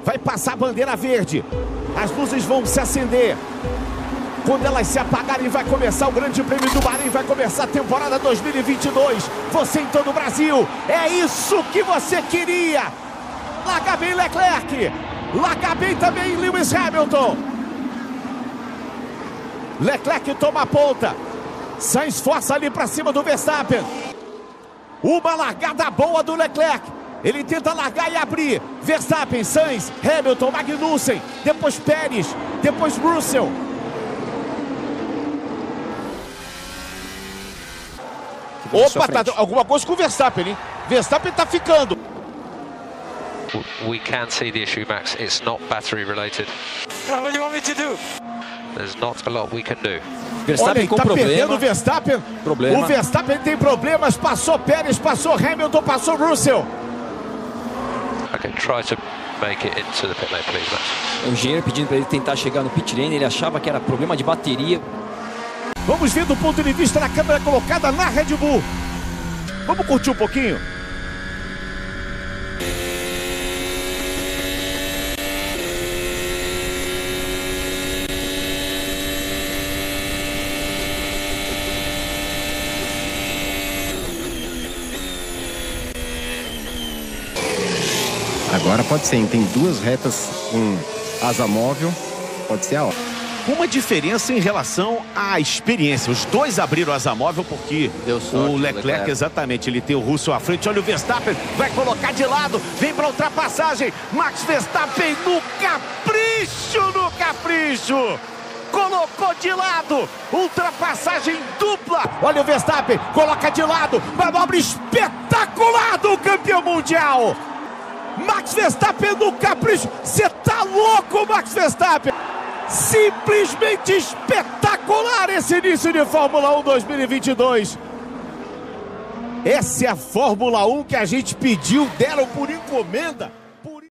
Vai passar a bandeira verde. As luzes vão se acender. Quando elas se apagarem, vai começar o Grande Prêmio do Bahrein, vai começar a temporada 2022. Você em todo o Brasil, é isso que você queria. Larga bem Leclerc, larga bem também Lewis Hamilton. Leclerc toma a ponta. Sainz força ali para cima do Verstappen. Uma largada boa do Leclerc. Ele tenta largar e abrir. Verstappen, Sainz, Hamilton, Magnussen. Depois Pérez, depois Russell. Opa, tá alguma coisa com o Verstappen, hein? Verstappen tá ficando. We can see the issue, Max. It's not battery related. What do you want me to do? There's not a lot we can do. Verstappen com tá problema. perdendo o Verstappen. Problema. O Verstappen tem problemas. Passou Pérez, passou Hamilton, passou Russell. Okay, try to make it into the pit lane, please, Max. O engenheiro pedindo para ele tentar chegar no pit lane. Ele achava que era problema de bateria. Vamos ver do ponto de vista da câmera colocada na Red Bull. Vamos curtir um pouquinho? Agora pode ser, tem duas retas com asa móvel, pode ser a hora. Uma diferença em relação à experiência. Os dois abriram asa móvel porque o Leclerc, exatamente, ele tem o Russell à frente. Olha o Verstappen, vai colocar de lado, vem para ultrapassagem. Max Verstappen no capricho, colocou de lado, ultrapassagem dupla. Olha o Verstappen, coloca de lado, manobra espetacular do campeão mundial. Max Verstappen no capricho, você tá louco, Max Verstappen? Simplesmente espetacular esse início de Fórmula 1 2022. Essa é a Fórmula 1 que a gente pediu, deram por encomenda.